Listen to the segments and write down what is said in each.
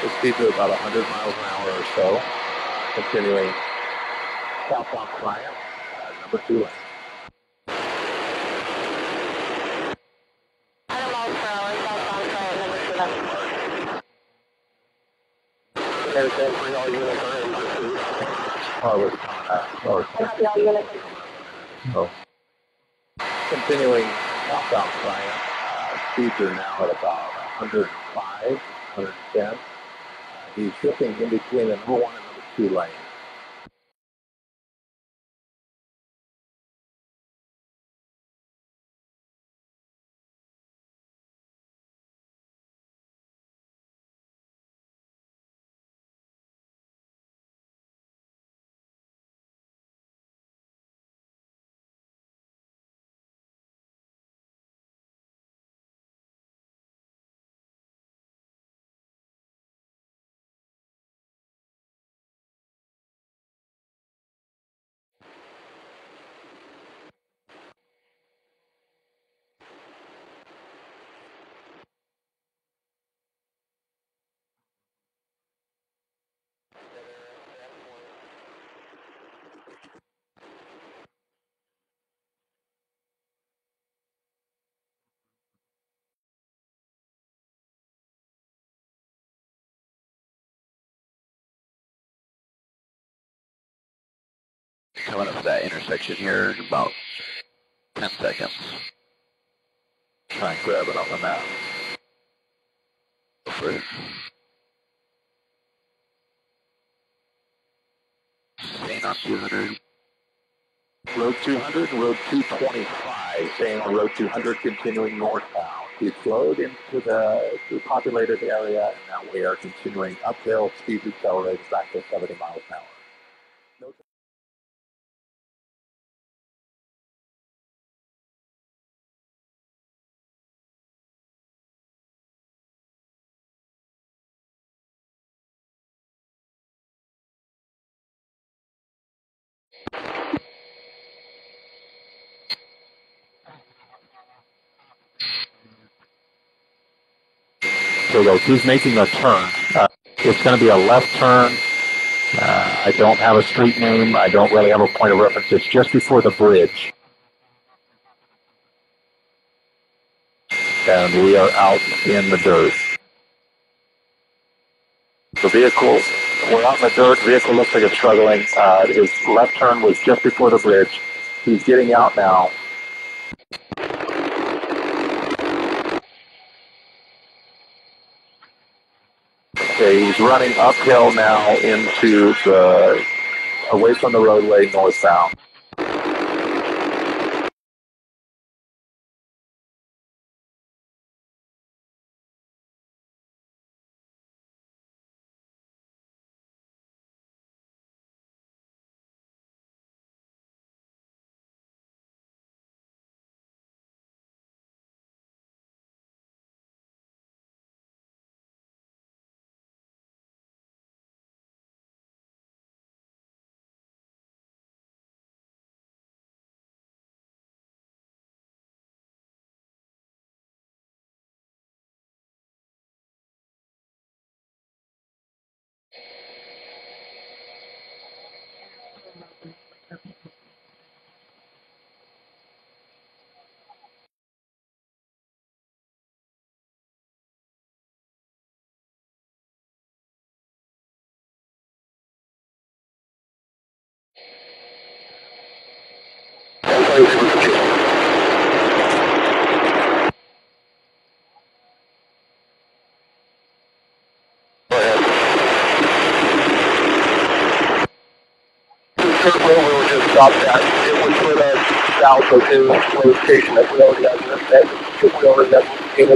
The speeds are about 100 miles an hour or so. Continuing southbound Bryant, number 2 lane. 100 miles per hour, southbound Bryant, number 2 lane. Everything for all units are in pursuit. Car was coming All units. so, continuing southbound Bryant, speeds are now at about 105, 110. He's shifting in between the number 1 and number 2 lane. Coming up to that intersection here in about 10 seconds. Try and grab it on the map. Go for it. Staying on 200. Road 200 and Road 225, staying on Road 200, continuing northbound. He slowed into the populated area, and now we are continuing uphill, speed accelerates back to 70 miles an hour. So he's making a turn. It's going to be a left turn. I don't have a street name. I don't really have a point of reference. It's just before the bridge. And we are out in the dirt. The vehicle, we're out in the dirt. The vehicle looks like it's struggling. His left turn was just before the bridge. He's getting out now. Okay, he's running uphill now into the, away from the roadway northbound. We'll just stop that. It would put us south of his location that we already have. We already have.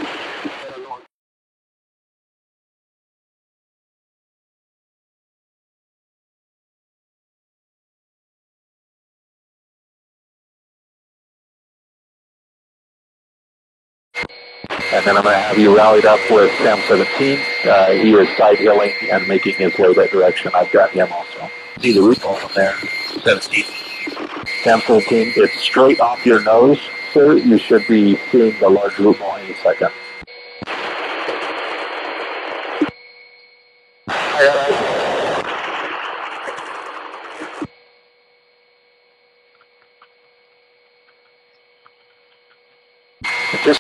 And then I'm going to have you rallied up with Sam 17. He is side hilling and making his way that direction. I've got him also. See the root ball from there. 17. Sam 17, it's straight off your nose, sir. You should be seeing the large root ball any second. Just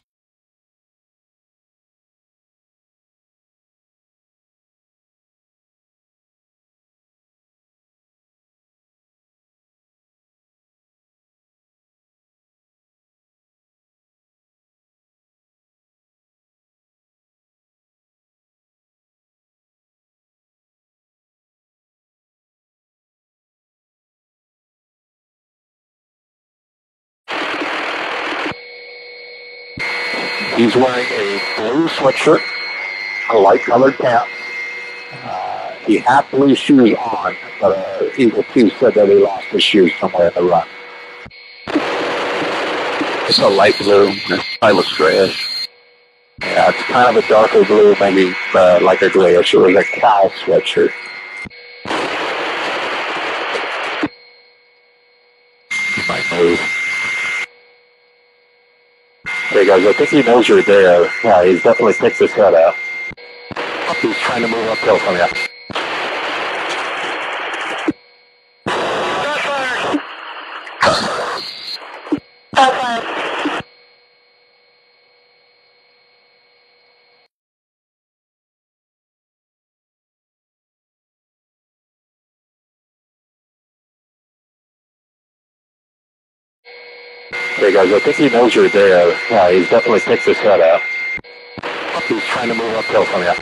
he's wearing a blue sweatshirt, a light colored pants. He had blue shoes on, but Eagle 2 said that he lost his shoes somewhere in the run. It's a light blue. It probably looks grayish. Yeah, it's kind of a darker blue, maybe like a grayish. It was a cow sweatshirt. He might move. Hey guys, I think he knows you're there. Yeah, he's definitely picked his head up. He's trying to move uphill from you. Hey guys, I think he knows you're there. Yeah, he's definitely picked his head up. He's trying to move uphill from you.